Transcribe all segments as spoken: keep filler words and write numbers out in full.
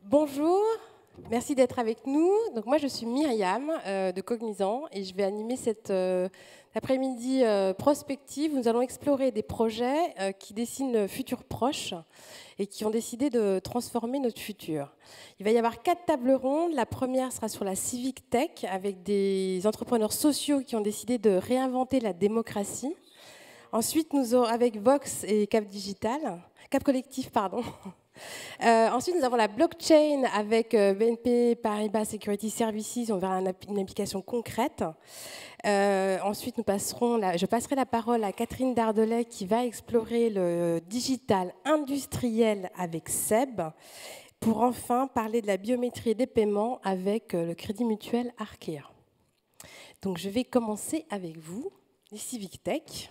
Bonjour, merci d'être avec nous. Donc moi je suis Myriam euh, de Cognizant et je vais animer cet euh, après-midi euh, prospective. Nous allons explorer des projets euh, qui dessinent le futur proche et qui ont décidé de transformer notre futur. Il va y avoir quatre tables rondes. La première sera sur la civic tech avec des entrepreneurs sociaux qui ont décidé de réinventer la démocratie. Ensuite, nous aurons avec Vox et Cap Digital, Cap Collectif, pardon. Euh, ensuite, nous avons la blockchain avec euh, B N P Paribas Security Services. On verra une, une application concrète. Euh, ensuite, nous passerons la, je passerai la parole à Catherine Dardelais qui va explorer le digital industriel avec Seb, pour enfin parler de la biométrie et des paiements avec euh, le Crédit Mutuel Arkea. Donc, je vais commencer avec vous, les Civic Tech.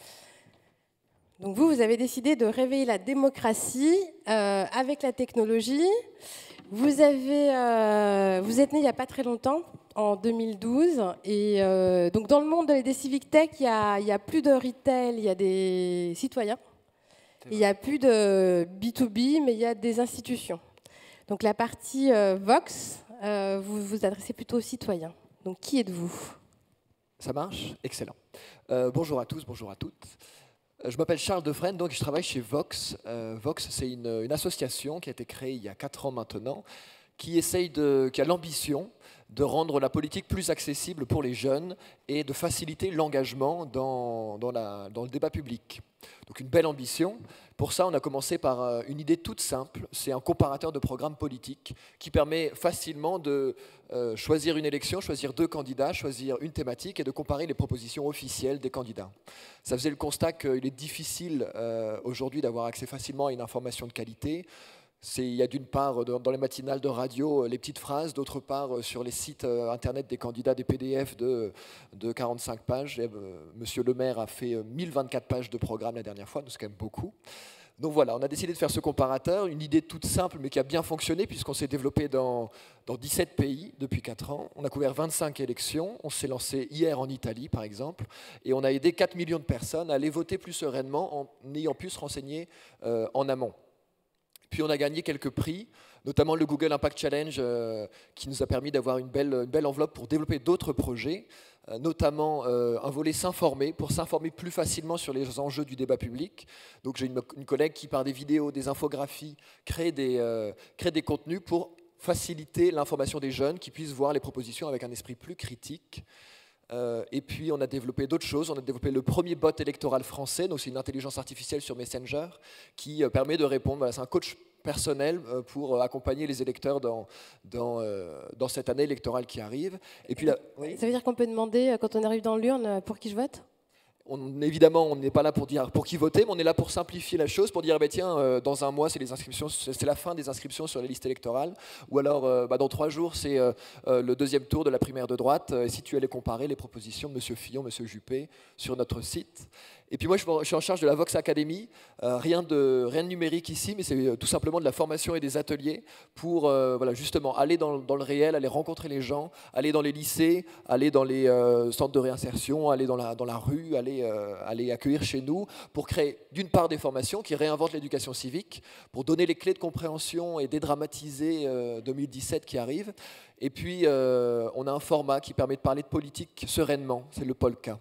Donc vous, vous avez décidé de réveiller la démocratie euh, avec la technologie. Vous, avez, euh, vous êtes né il n'y a pas très longtemps, en deux mille douze. Et euh, donc dans le monde des Civic Tech, il n'y a, il y a plus de retail, il y a des citoyens. Il n'y a plus de B deux B, mais il y a des institutions. Donc la partie euh, Vox, euh, vous vous adressez plutôt aux citoyens. Donc qui êtes-vous? Ça marche? Excellent. Euh, bonjour à tous, bonjour à toutes. Je m'appelle Charles Defresne, donc je travaille chez Vox. Euh, Vox, c'est une, une association qui a été créée il y a quatre ans maintenant, qui, essaye de, qui a l'ambition de rendre la politique plus accessible pour les jeunes et de faciliter l'engagement dans, dans, la, dans le débat public. Donc une belle ambition. Pour ça, on a commencé par une idée toute simple. C'est un comparateur de programmes politiques qui permet facilement de euh, choisir une élection, choisir deux candidats, choisir une thématique et de comparer les propositions officielles des candidats. Ça faisait le constat qu'il est difficile euh, aujourd'hui d'avoir accès facilement à une information de qualité. Il y a d'une part dans les matinales de radio les petites phrases, d'autre part sur les sites internet des candidats des P D F de, de quarante-cinq pages. Et, euh, Monsieur le maire a fait mille vingt-quatre pages de programme la dernière fois, donc c'est quand même beaucoup. Donc voilà, on a décidé de faire ce comparateur, une idée toute simple mais qui a bien fonctionné puisqu'on s'est développé dans, dans dix-sept pays depuis quatre ans. On a couvert vingt-cinq élections, on s'est lancé hier en Italie par exemple, et on a aidé quatre millions de personnes à aller voter plus sereinement en ayant pu se renseigner euh, en amont. Puis on a gagné quelques prix, notamment le Google Impact Challenge euh, qui nous a permis d'avoir une belle, une belle enveloppe pour développer d'autres projets, euh, notamment euh, un volet s'informer, pour s'informer plus facilement sur les enjeux du débat public. Donc j'ai une, une collègue qui, par des vidéos, des infographies, crée des, euh, crée des contenus pour faciliter l'information des jeunes qui puissent voir les propositions avec un esprit plus critique. Euh, et puis on a développé d'autres choses. On a développé le premier bot électoral français, donc c'est une intelligence artificielle sur Messenger qui euh, permet de répondre. Voilà, c'est un coach personnel euh, pour euh, accompagner les électeurs dans, dans, euh, dans cette année électorale qui arrive. Et puis là, oui. Ça veut dire qu'on peut demander, quand on arrive dans l'urne, pour qui je vote? On, évidemment, on n'est pas là pour dire pour qui voter, mais on est là pour simplifier la chose, pour dire bah, tiens, euh, dans un mois, c'est les inscriptions, c'est la fin des inscriptions sur les listes électorales, ou alors euh, bah, dans trois jours, c'est euh, euh, le deuxième tour de la primaire de droite. Et si tu allais comparer les propositions de M. Fillon, M. Juppé sur notre site. Et puis moi, je suis en charge de la Vox Academy. Euh, rien, de, rien de numérique ici, mais c'est tout simplement de la formation et des ateliers pour euh, voilà, justement aller dans, dans le réel, aller rencontrer les gens, aller dans les lycées, aller dans les euh, centres de réinsertion, aller dans la, dans la rue, aller, euh, aller accueillir chez nous pour créer d'une part des formations qui réinventent l'éducation civique, pour donner les clés de compréhension et dédramatiser euh, deux mille dix-sept qui arrive. Et puis, euh, on a un format qui permet de parler de politique sereinement, c'est le Polka.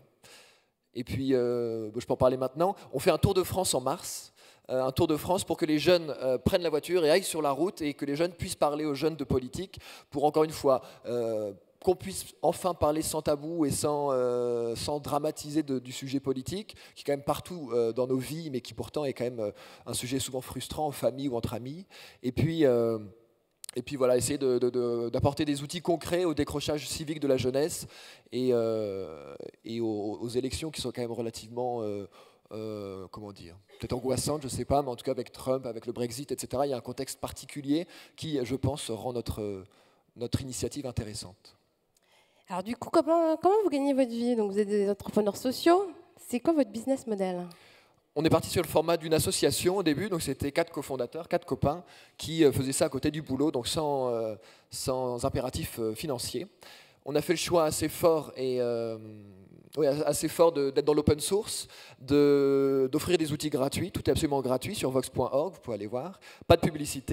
Et puis, euh, je peux en parler maintenant, on fait un Tour de France en mars, euh, un Tour de France pour que les jeunes euh, prennent la voiture et aillent sur la route et que les jeunes puissent parler aux jeunes de politique pour, encore une fois, euh, qu'on puisse enfin parler sans tabou et sans, euh, sans dramatiser de, du sujet politique, qui est quand même partout euh, dans nos vies, mais qui pourtant est quand même euh, un sujet souvent frustrant en famille ou entre amis. Et puis... Euh, Et puis voilà, essayer de, de, de, d'apporter des outils concrets au décrochage civique de la jeunesse et, euh, et aux, aux élections qui sont quand même relativement, euh, euh, comment dire, peut-être angoissantes, je ne sais pas, mais en tout cas avec Trump, avec le Brexit, et cetera, il y a un contexte particulier qui, je pense, rend notre, notre initiative intéressante. Alors du coup, comment, comment vous gagnez votre vie? Donc vous êtes des entrepreneurs sociaux. C'est quoi votre business model? On est parti sur le format d'une association au début, donc c'était quatre cofondateurs, quatre copains qui faisaient ça à côté du boulot, donc sans, euh, sans impératif euh, financier. On a fait le choix assez fort et euh, oui, assez fort d'être dans l'open source, d'offrir des outils gratuits, tout est absolument gratuit sur vox point org, vous pouvez aller voir, pas de publicité.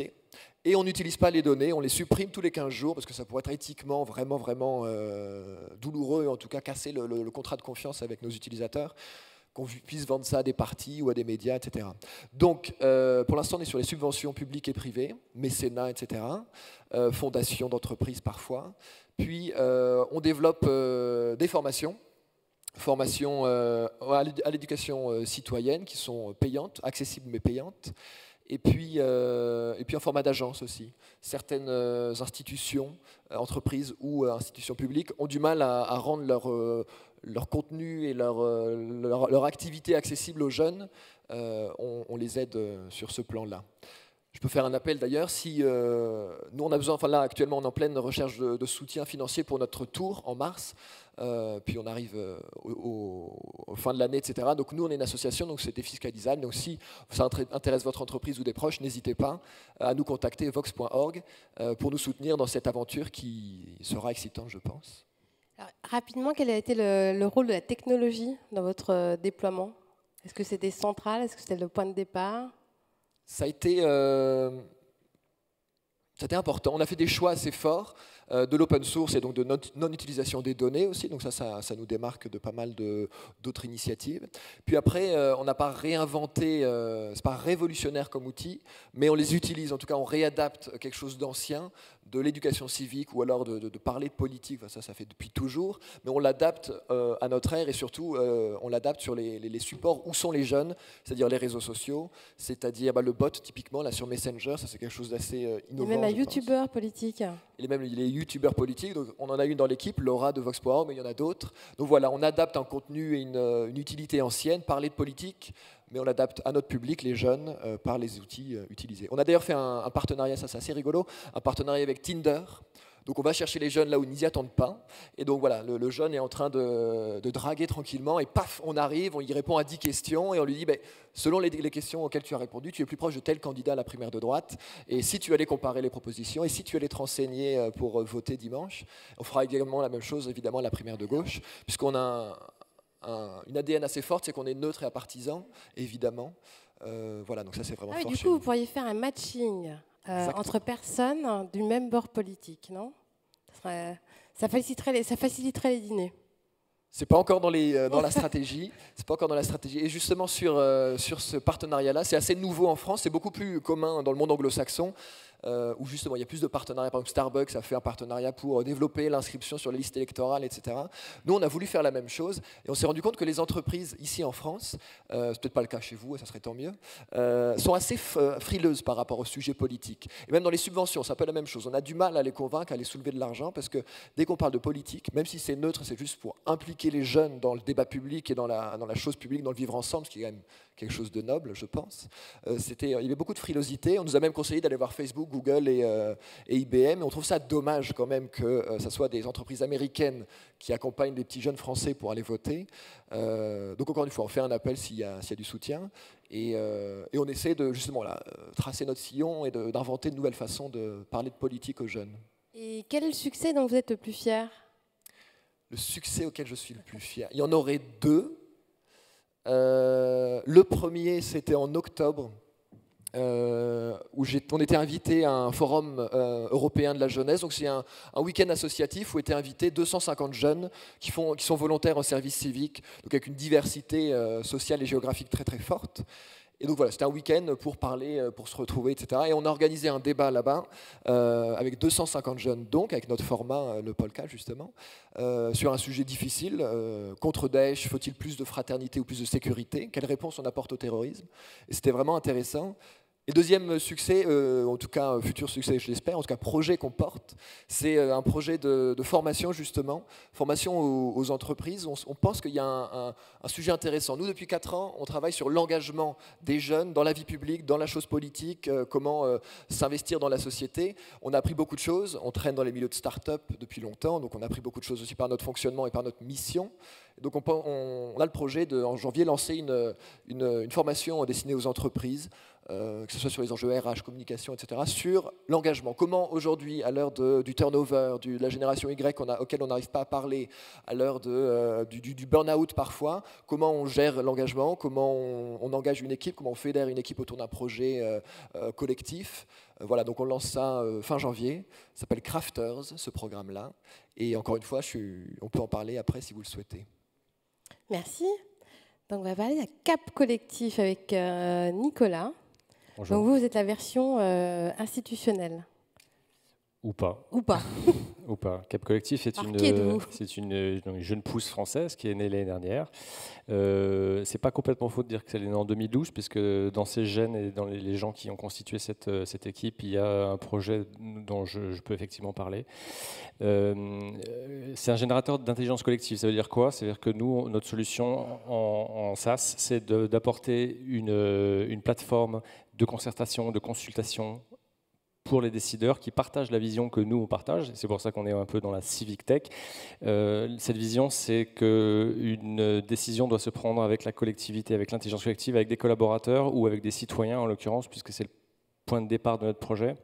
Et on n'utilise pas les données, on les supprime tous les quinze jours parce que ça pourrait être éthiquement vraiment, vraiment euh, douloureux, en tout cas casser le, le, le contrat de confiance avec nos utilisateurs, qu'on puisse vendre ça à des partis ou à des médias, et cetera. Donc, euh, pour l'instant, on est sur les subventions publiques et privées, mécénat, et cetera, euh, fondations d'entreprises parfois. Puis, euh, on développe euh, des formations, formations euh, à l'éducation citoyenne qui sont payantes, accessibles mais payantes. Et puis, euh, et puis en format d'agence aussi. Certaines euh, institutions, euh, entreprises ou euh, institutions publiques ont du mal à, à rendre leur, euh, leur contenu et leur, euh, leur, leur activité accessible aux jeunes. Euh, on, on les aide euh, sur ce plan-là. Je peux faire un appel d'ailleurs, si euh, nous on a besoin, enfin là actuellement on est en pleine recherche de, de soutien financier pour notre tour en mars, euh, puis on arrive euh, au, au, au fin de l'année, et cetera. Donc nous on est une association, donc c'est défiscalisable, donc si ça intéresse votre entreprise ou des proches, n'hésitez pas à nous contacter, vox point org, euh, pour nous soutenir dans cette aventure qui sera excitante je pense. Alors, rapidement, quel a été le, le rôle de la technologie dans votre euh, déploiement? Est-ce que c'était central? Est-ce que c'était le point de départ? Ça a été, euh, ça a été important. On a fait des choix assez forts euh, de l'open source et donc de non-utilisation des données aussi. Donc ça, ça, ça nous démarque de pas mal d'autres initiatives. Puis après, euh, on n'a pas réinventé, euh, c'est pas révolutionnaire comme outil, mais on les utilise. En tout cas, on réadapte quelque chose d'ancien, de l'éducation civique ou alors de, de, de parler de politique. Enfin, ça, ça fait depuis toujours. Mais on l'adapte euh, à notre ère et surtout, euh, on l'adapte sur les, les, les supports où sont les jeunes, c'est-à-dire les réseaux sociaux, c'est-à-dire bah, le bot, typiquement, là sur Messenger, ça c'est quelque chose d'assez euh, innovant. Et même un youtubeur politique. Et même les youtubeurs politiques, donc on en a une dans l'équipe, Laura de vox point org, mais il y en a d'autres. Donc voilà, on adapte un contenu et une, une utilité ancienne, parler de politique, mais on l'adapte à notre public, les jeunes, euh, par les outils euh, utilisés. On a d'ailleurs fait un, un partenariat, ça c'est assez rigolo, un partenariat avec Tinder. Donc on va chercher les jeunes là où ils n'y attendent pas. Et donc voilà, le, le jeune est en train de, de draguer tranquillement et paf, on arrive, on y répond à dix questions et on lui dit, ben, selon les, les questions auxquelles tu as répondu, tu es plus proche de tel candidat à la primaire de droite. Et si tu allais comparer les propositions et si tu allais te renseigner pour voter dimanche, on fera également la même chose évidemment à la primaire de gauche, puisqu'on a un, un, une A D N assez forte, c'est qu'on est neutre et apartisan, évidemment. Euh, voilà, donc ça c'est vraiment ah oui, fort. Du coup, vous pourriez faire un matching. Euh, entre personnes du même bord politique, non? ça, serait, ça, faciliterait les, ça faciliterait les dîners. C'est pas encore dans, les, euh, dans la stratégie. C'est pas encore dans la stratégie. Et justement sur, euh, sur ce partenariat-là, c'est assez nouveau en France. C'est beaucoup plus commun dans le monde anglo-saxon. Euh, où justement il y a plus de partenariats. Par exemple, Starbucks a fait un partenariat pour développer l'inscription sur les listes électorales, et cetera. Nous, on a voulu faire la même chose et on s'est rendu compte que les entreprises ici en France, euh, c'est peut-être pas le cas chez vous, et ça serait tant mieux, euh, sont assez frileuses par rapport au sujet politique. Et même dans les subventions, c'est un peu la même chose. On a du mal à les convaincre, à les soulever de l'argent parce que dès qu'on parle de politique, même si c'est neutre, c'est juste pour impliquer les jeunes dans le débat public et dans la, dans la chose publique, dans le vivre ensemble, ce qui est quand même quelque chose de noble, je pense. Euh, c'était, il y avait beaucoup de frilosité. On nous a même conseillé d'aller voir Facebook, Google et, euh, et I B M. Et on trouve ça dommage quand même que euh, ça soit des entreprises américaines qui accompagnent les petits jeunes français pour aller voter. Euh, donc encore une fois, on fait un appel s'il y a, s'il y a du soutien. Et, euh, et on essaie de justement là, tracer notre sillon et de, d'inventer de nouvelles façons de parler de politique aux jeunes. Et quel est le succès dont vous êtes le plus fier? Le succès auquel je suis le plus fier, il y en aurait deux. Euh, le premier, c'était en octobre, euh, où on était invité à un forum euh, européen de la jeunesse. Donc c'est un, un week-end associatif où étaient invités deux cent cinquante jeunes qui, font, qui sont volontaires en service civique, donc avec une diversité euh, sociale et géographique très très forte. Et donc voilà, c'était un week-end pour parler, pour se retrouver, et cetera. Et on a organisé un débat là-bas euh, avec deux cent cinquante jeunes, donc avec notre format, le Polka justement, euh, sur un sujet difficile, euh, contre Daesh, faut-il plus de fraternité ou plus de sécurité? Quelle réponse on apporte au terrorisme? Et c'était vraiment intéressant. Et deuxième succès, euh, en tout cas futur succès je l'espère, en tout cas projet qu'on porte, c'est un projet de, de formation justement, formation aux, aux entreprises. On, on pense qu'il y a un, un, un sujet intéressant. Nous depuis quatre ans, on travaille sur l'engagement des jeunes dans la vie publique, dans la chose politique, euh, comment euh, s'investir dans la société. On a appris beaucoup de choses, on traîne dans les milieux de start-up depuis longtemps, donc on a appris beaucoup de choses aussi par notre fonctionnement et par notre mission. Donc on, on, on a le projet de, en janvier, lancer une, une, une formation destinée aux entreprises, euh, que ce soit sur les enjeux R H, communication, et cetera, sur l'engagement. Comment aujourd'hui, à l'heure du turnover, du, de la génération Y on a, auquel on n'arrive pas à parler, à l'heure euh, du, du, du burn-out parfois, comment on gère l'engagement, comment on, on engage une équipe, comment on fédère une équipe autour d'un projet euh, euh, collectif. Euh, voilà, donc on lance ça euh, fin janvier. Ça s'appelle Crafters, ce programme-là. Et encore une fois, je suis, on peut en parler après si vous le souhaitez. Merci. Donc on va parler de Cap Collectif avec euh, Nicolas. Bonjour. Donc vous, vous êtes la version euh, institutionnelle. Ou pas. Ou pas. Ou pas. Cap Collectif est une, c'est une, une jeune pousse française qui est née l'année dernière. Euh, c'est pas complètement faux de dire qu'elle est née en deux mille douze, puisque dans ses gènes et dans les, les gens qui ont constitué cette, cette équipe, il y a un projet dont je, je peux effectivement parler. Euh, c'est un générateur d'intelligence collective. Ça veut dire quoi? Ça veut dire que nous, notre solution en, en SaaS, c'est d'apporter une, une plateforme de concertation, de consultation pour les décideurs qui partagent la vision que nous, on partage. C'est pour ça qu'on est un peu dans la civic tech. Euh, cette vision, c'est qu'une décision doit se prendre avec la collectivité, avec l'intelligence collective, avec des collaborateurs ou avec des citoyens, en l'occurrence, puisque c'est le point de départ de notre projet.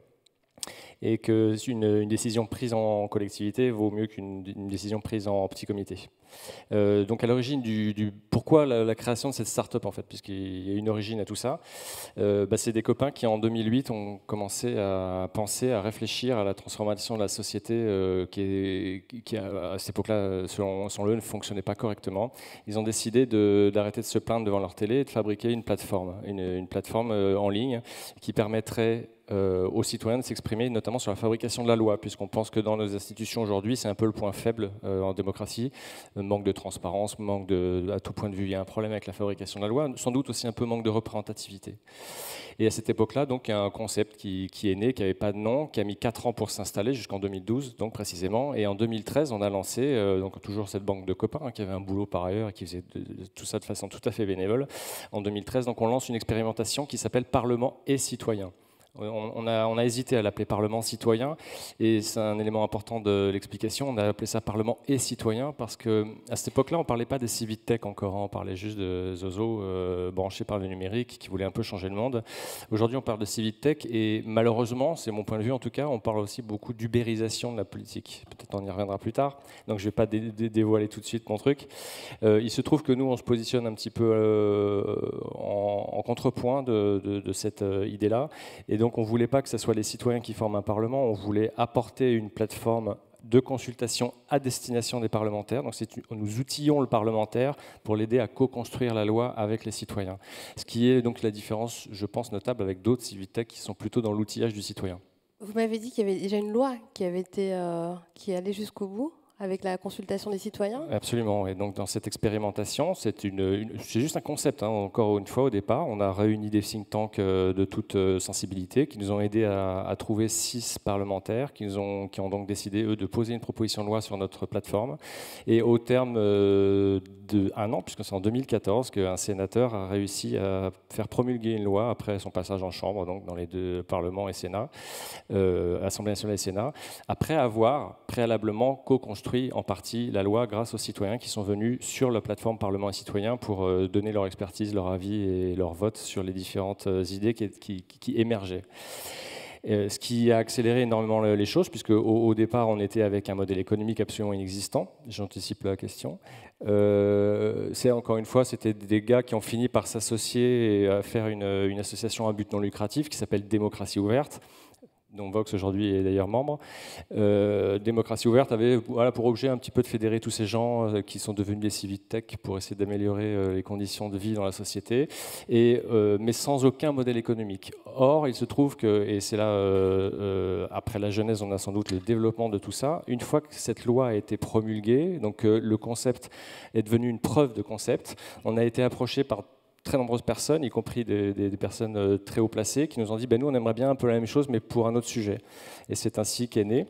Et qu'une une décision prise en collectivité vaut mieux qu'une décision prise en petit comité. Euh, donc à l'origine du, du pourquoi la, la création de cette start-up en fait, puisqu'il y a une origine à tout ça, euh, bah, c'est des copains qui en deux mille huit ont commencé à penser, à réfléchir à la transformation de la société euh, qui, est, qui à cette époque-là, selon, selon eux, ne fonctionnait pas correctement. Ils ont décidé d'arrêter de, de se plaindre devant leur télé et de fabriquer une plateforme, une, une plateforme euh, en ligne qui permettrait Euh, aux citoyens de s'exprimer, notamment sur la fabrication de la loi, puisqu'on pense que dans nos institutions aujourd'hui, c'est un peu le point faible euh, en démocratie, euh, manque de transparence, manque de, à tout point de vue, il y a un problème avec la fabrication de la loi, sans doute aussi un peu manque de représentativité. Et à cette époque-là, donc, il y a un concept qui, qui est né, qui n'avait pas de nom, qui a mis quatre ans pour s'installer, jusqu'en deux mille douze, donc précisément, et en deux mille treize, on a lancé, euh, donc toujours cette banque de copains, hein, qui avait un boulot par ailleurs, et qui faisait de, de, tout ça de façon tout à fait bénévole. En deux mille treize, donc, on lance une expérimentation qui s'appelle Parlement et citoyens. On a, on a hésité à l'appeler Parlement citoyen, et c'est un élément important de l'explication. On a appelé ça Parlement et citoyen parce qu'à cette époque-là, on ne parlait pas des civic tech encore, hein. On parlait juste de zozo euh, branchés par le numérique qui voulaient un peu changer le monde. Aujourd'hui, on parle de civic tech, et malheureusement, c'est mon point de vue en tout cas, on parle aussi beaucoup d'ubérisation de la politique. Peut-être on y reviendra plus tard, donc je ne vais pas dé dé dévoiler tout de suite mon truc. Euh, il se trouve que nous, on se positionne un petit peu euh, en, en contrepoint de, de, de cette euh, idée-là, et donc on ne voulait pas que ce soit les citoyens qui forment un parlement, on voulait apporter une plateforme de consultation à destination des parlementaires. Donc nous outillons le parlementaire pour l'aider à co-construire la loi avec les citoyens. Ce qui est donc la différence, je pense, notable avec d'autres civic tech qui sont plutôt dans l'outillage du citoyen. Vous m'avez dit qu'il y avait déjà une loi qui, avait été, euh, qui allait jusqu'au bout avec la consultation des citoyens? Absolument. Et donc, dans cette expérimentation, c'est une, une, c'est juste un concept. Hein. Encore une fois, au départ, on a réuni des think tanks euh, de toute euh, sensibilité qui nous ont aidés à, à trouver six parlementaires qui, nous ont, qui ont donc décidé, eux, de poser une proposition de loi sur notre plateforme. Et au terme euh, d'un an, puisque c'est en deux mille quatorze qu'un sénateur a réussi à faire promulguer une loi après son passage en chambre, donc dans les deux parlements et Sénat, euh, Assemblée nationale et Sénat, après avoir préalablement co-construit en partie la loi grâce aux citoyens qui sont venus sur la plateforme Parlement et Citoyens pour euh, donner leur expertise, leur avis et leur vote sur les différentes euh, idées qui, qui, qui émergeaient. Euh, ce qui a accéléré énormément les choses, puisque au, au départ, on était avec un modèle économique absolument inexistant. J'anticipe la question. Euh, c'est encore une fois, c'était des gars qui ont fini par s'associer et à faire une, une association à but non lucratif qui s'appelle Démocratie Ouverte, dont Vox aujourd'hui est d'ailleurs membre. Euh, Démocratie Ouverte avait voilà, pour objet un petit peu de fédérer tous ces gens euh, qui sont devenus des civic tech pour essayer d'améliorer euh, les conditions de vie dans la société, et, euh, mais sans aucun modèle économique. Or, il se trouve que, et c'est là, euh, euh, après la genèse, on a sans doute le développement de tout ça, une fois que cette loi a été promulguée, donc euh, le concept est devenu une preuve de concept, on a été approché par très nombreuses personnes, y compris des, des, des personnes très haut placées, qui nous ont dit ben, « nous, on aimerait bien un peu la même chose, mais pour un autre sujet ». Et c'est ainsi qu'est né.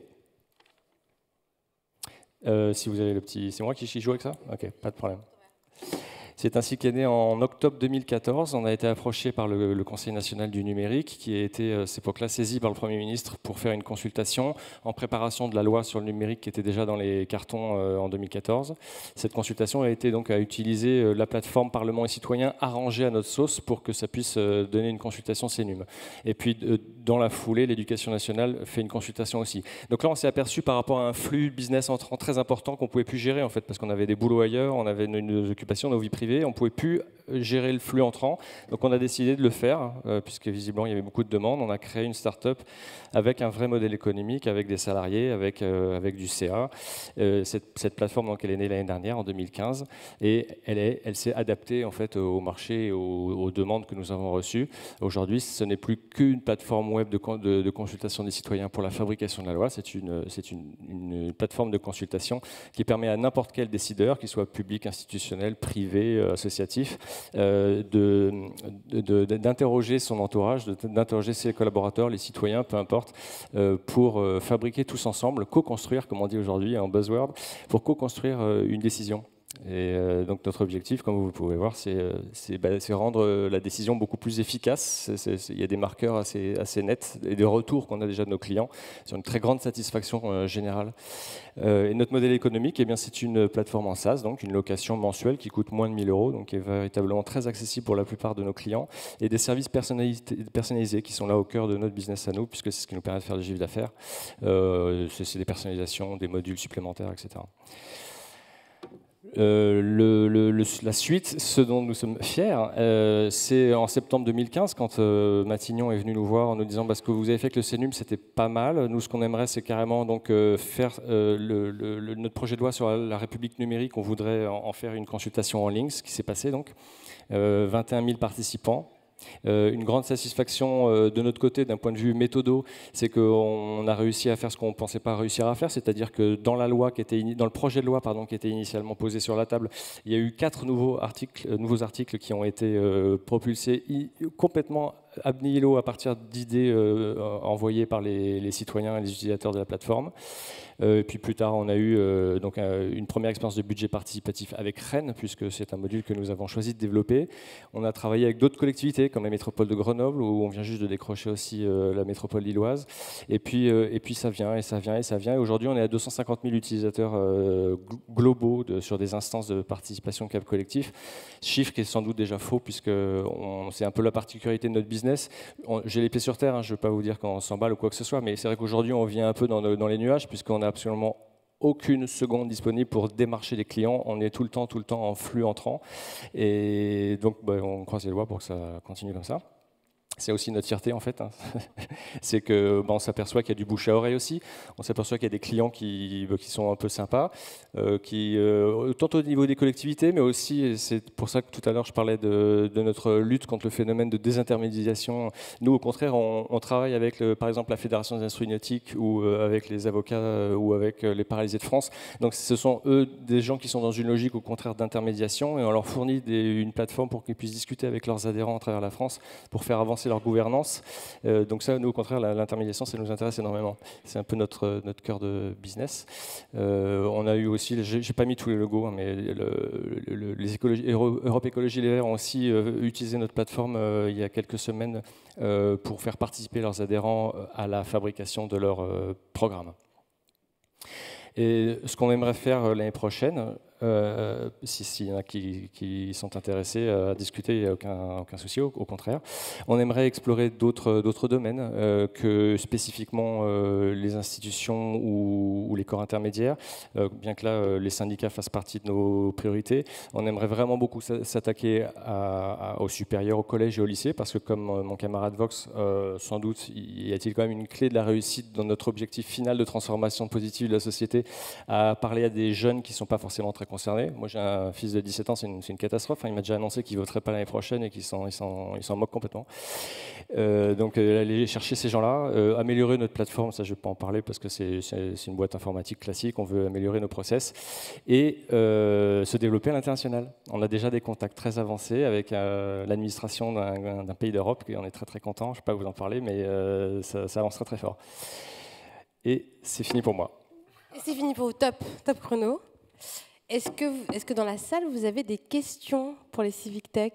Euh, si vous avez le petit... C'est moi qui joue avec ça? Ok, pas de problème. C'est ainsi qu'est né en octobre deux mille quatorze. On a été approché par le, le Conseil national du numérique, qui a été à cette époque-là saisi par le Premier ministre pour faire une consultation en préparation de la loi sur le numérique qui était déjà dans les cartons euh, en deux mille quatorze. Cette consultation a été donc à utiliser euh, la plateforme Parlement et Citoyens arrangée à notre sauce pour que ça puisse euh, donner une consultation CNUM. Et puis euh, dans la foulée, l'Éducation nationale fait une consultation aussi. Donc là, on s'est aperçu par rapport à un flux business entrant très important qu'on ne pouvait plus gérer en fait, parce qu'on avait des boulots ailleurs, on avait nos, nos occupations, nos vies privées privé, on ne pouvait plus gérer le flux entrant. Donc on a décidé de le faire, euh, puisque visiblement il y avait beaucoup de demandes. On a créé une start-up avec un vrai modèle économique, avec des salariés, avec, euh, avec du C A. Euh, cette, cette plateforme, donc, elle est née l'année dernière, en deux mille quinze, et elle, est, elle s'est adaptée en fait, au marché et aux, aux demandes que nous avons reçues. Aujourd'hui, ce n'est plus qu'une plateforme web de, de, de consultation des citoyens pour la fabrication de la loi. C'est une, c'est une, une plateforme de consultation qui permet à n'importe quel décideur, qu'il soit public, institutionnel, privé, euh, associatif, Euh, de, de, d'interroger son entourage, d'interroger ses collaborateurs, les citoyens, peu importe, euh, pour euh, fabriquer tous ensemble, co-construire, comme on dit aujourd'hui en buzzword, pour co-construire euh, une décision. Et euh, donc notre objectif, comme vous pouvez voir, c'est, c'est, bah, c'est rendre la décision beaucoup plus efficace. Il y a des marqueurs assez, assez nets et des retours qu'on a déjà de nos clients sur une très grande satisfaction euh, générale. Euh, et notre modèle économique, eh bien, c'est une plateforme en SaaS, donc une location mensuelle qui coûte moins de mille euros, donc qui est véritablement très accessible pour la plupart de nos clients, et des services personnalisés qui sont là au cœur de notre business à nous, puisque c'est ce qui nous permet de faire du chiffre d'affaires. Euh, c'est, c'est des personnalisations, des modules supplémentaires, et cetera. Euh, le, le, le, la suite, ce dont nous sommes fiers, euh, c'est en septembre deux mille quinze, quand euh, Matignon est venu nous voir en nous disant bah, ce que vous avez fait avec le CNUM, c'était pas mal. Nous, ce qu'on aimerait, c'est carrément donc, euh, faire euh, le, le, notre projet de loi sur la, la République numérique. On voudrait en, en faire une consultation en ligne, ce qui s'est passé donc. Euh, vingt et un mille participants. Euh, une grande satisfaction euh, de notre côté d'un point de vue méthodo, c'est qu'on a réussi à faire ce qu'on ne pensait pas réussir à faire, c'est-à-dire que dans la loi qui était dans le projet de loi pardon, qui était initialement posé sur la table, il y a eu quatre nouveaux articles, euh, nouveaux articles qui ont été euh, propulsés i- complètement ab nihilo à partir d'idées euh, envoyées par les, les citoyens et les utilisateurs de la plateforme. Euh, et puis plus tard, on a eu euh, donc, euh, une première expérience de budget participatif avec Rennes, puisque c'est un module que nous avons choisi de développer. On a travaillé avec d'autres collectivités, comme la métropole de Grenoble, où on vient juste de décrocher aussi euh, la métropole lilloise. Et puis, euh, et puis ça vient, et ça vient, et ça vient. Et aujourd'hui, on est à deux cent cinquante mille utilisateurs euh, globaux de, sur des instances de participation Cap Collectif. Chiffre qui est sans doute déjà faux, puisque c'est un peu la particularité de notre business. J'ai les pieds sur terre, hein, je ne veux pas vous dire qu'on s'emballe ou quoi que ce soit, mais c'est vrai qu'aujourd'hui, on vient un peu dans, dans les nuages, puisqu'on a absolument aucune seconde disponible pour démarcher les clients. On est tout le temps, tout le temps en flux entrant. Et donc, bah, on croise les doigts pour que ça continue comme ça. C'est aussi notre fierté en fait, hein. C'est que bah, on s'aperçoit qu'il y a du bouche à oreille aussi, on s'aperçoit qu'il y a des clients qui, qui sont un peu sympas, euh, qui, euh, tant au niveau des collectivités, mais aussi, c'est pour ça que tout à l'heure je parlais de, de notre lutte contre le phénomène de désintermédiation. Nous au contraire, on, on travaille avec le, par exemple la Fédération des industries nautiques ou euh, avec les avocats euh, ou avec les paralysés de France. Donc ce sont eux des gens qui sont dans une logique au contraire d'intermédiation et on leur fournit des, une plateforme pour qu'ils puissent discuter avec leurs adhérents à travers la France pour faire avancer leur gouvernance. Euh, donc ça, nous, au contraire, l'intermédiation, ça nous intéresse énormément. C'est un peu notre, notre cœur de business. Euh, on a eu aussi, j'ai pas mis tous les logos, hein, mais le, le, les écologies, Europe Écologie Les Verts ont aussi euh, utilisé notre plateforme euh, il y a quelques semaines euh, pour faire participer leurs adhérents à la fabrication de leur euh, programme. Et ce qu'on aimerait faire l'année prochaine, euh, s'il si y en a qui, qui sont intéressés à discuter, il n'y a aucun, aucun souci, au, au contraire. On aimerait explorer d'autres d'autres domaines euh, que spécifiquement euh, les institutions ou, ou les corps intermédiaires, euh, bien que là, euh, les syndicats fassent partie de nos priorités. On aimerait vraiment beaucoup s'attaquer aux supérieurs, au collège et au lycée, parce que comme euh, mon camarade Vox, euh, sans doute, y a-t-il quand même une clé de la réussite dans notre objectif final de transformation positive de la société, à parler à des jeunes qui ne sont pas forcément très concernés. Moi, j'ai un fils de dix-sept ans, c'est une, une catastrophe. Hein. Il m'a déjà annoncé qu'il ne voterait pas l'année prochaine et qu'il s'en moque complètement. Euh, donc, euh, aller chercher ces gens-là, euh, améliorer notre plateforme, ça, je ne vais pas en parler parce que c'est une boîte informatique classique. On veut améliorer nos process et euh, se développer à l'international. On a déjà des contacts très avancés avec euh, l'administration d'un pays d'Europe et on est très très content. Je ne vais pas vous en parler, mais euh, ça, ça avancera très fort. Et c'est fini pour moi. C'est fini pour vous, top, top chrono. Est-ce que, vous, est-ce que dans la salle, vous avez des questions pour les Civic Tech?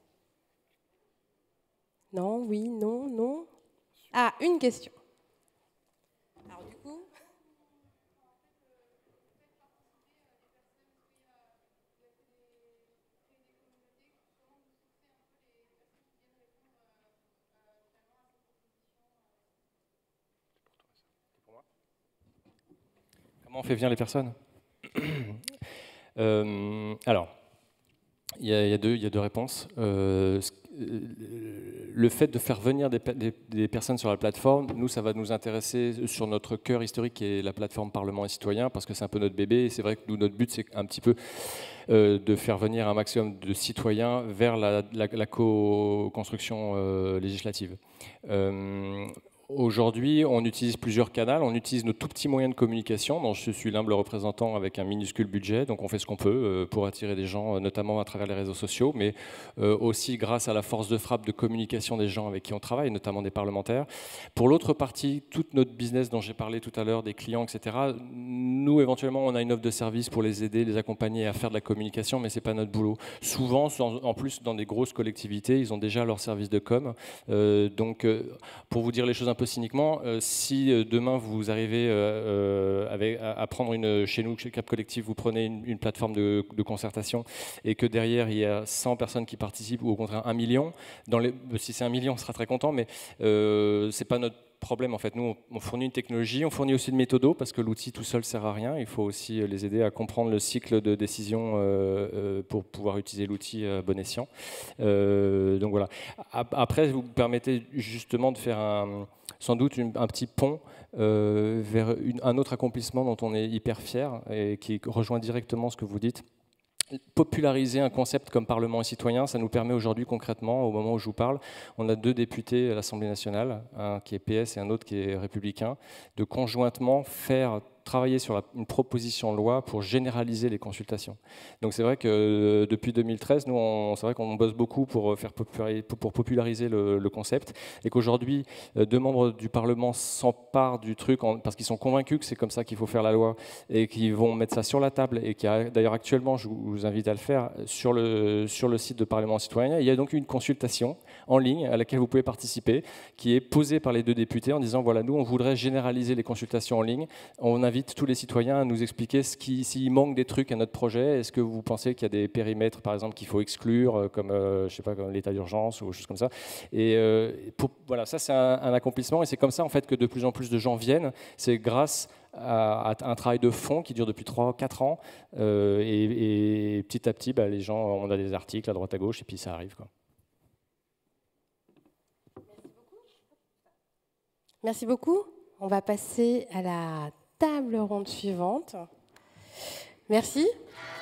Non, oui, non, non. Ah, une question. Alors du coup... Comment on fait venir les personnes? euh, Alors, il y, a, il, y a deux, il y a deux réponses. Euh, le fait de faire venir des, des, des personnes sur la plateforme, nous, ça va nous intéresser sur notre cœur historique qui est la plateforme Parlement et Citoyens, parce que c'est un peu notre bébé. Et c'est vrai que nous, notre but, c'est un petit peu euh, de faire venir un maximum de citoyens vers la, la, la co-construction euh, législative. Euh, Aujourd'hui, on utilise plusieurs canaux. On utilise nos tout petits moyens de communication, dont je suis l'humble représentant avec un minuscule budget. Donc on fait ce qu'on peut pour attirer des gens, notamment à travers les réseaux sociaux, mais aussi grâce à la force de frappe de communication des gens avec qui on travaille, notamment des parlementaires. Pour l'autre partie, toute notre business dont j'ai parlé tout à l'heure, des clients, et cetera, nous, éventuellement, on a une offre de service pour les aider, les accompagner à faire de la communication, mais ce n'est pas notre boulot. Souvent, en plus, dans des grosses collectivités, ils ont déjà leur service de com. Euh, donc, pour vous dire les choses un peu cyniquement, euh, si euh, demain vous arrivez euh, avec, à, à prendre une, chez nous, chez Cap Collectif, vous prenez une, une plateforme de, de concertation et que derrière il y a cent personnes qui participent ou au contraire un million, dans les, si c'est un million on sera très content, mais euh, c'est pas notre problème en fait. Nous on fournit une technologie, on fournit aussi une méthode parce que l'outil tout seul sert à rien, il faut aussi les aider à comprendre le cycle de décision euh, euh, pour pouvoir utiliser l'outil à bon escient. Euh, donc voilà. Après vous permettez justement de faire un sans doute une, un petit pont euh, vers une, un autre accomplissement dont on est hyper fier et qui rejoint directement ce que vous dites. Populariser un concept comme Parlement et Citoyens, ça nous permet aujourd'hui concrètement, au moment où je vous parle, on a deux députés à l'Assemblée nationale, un qui est P S et un autre qui est républicain, de conjointement faire travailler sur la, une proposition de loi pour généraliser les consultations. Donc c'est vrai que euh, depuis deux mille treize, nous, on, c'est vrai qu'on bosse beaucoup pour, faire populariser, pour, pour populariser le, le concept et qu'aujourd'hui, euh, deux membres du Parlement s'emparent du truc en, parce qu'ils sont convaincus que c'est comme ça qu'il faut faire la loi et qu'ils vont mettre ça sur la table et qui d'ailleurs actuellement, je vous, je vous invite à le faire, sur le, sur le site de Parlement Citoyen. Il y a donc une consultation en ligne à laquelle vous pouvez participer qui est posée par les deux députés en disant voilà, nous, on voudrait généraliser les consultations en ligne. On invite tous les citoyens à nous expliquer ce qui, s'il manque des trucs à notre projet. Est-ce que vous pensez qu'il y a des périmètres, par exemple, qu'il faut exclure, comme, euh, je sais pas, comme l'état d'urgence ou des choses comme ça. Et euh, pour, voilà, ça c'est un, un accomplissement et c'est comme ça en fait que de plus en plus de gens viennent. C'est grâce à, à un travail de fond qui dure depuis trois quatre ans euh, et, et petit à petit, bah, les gens, on a des articles à droite à gauche et puis ça arrive, quoi. Merci beaucoup. On va passer à la table ronde suivante. Merci.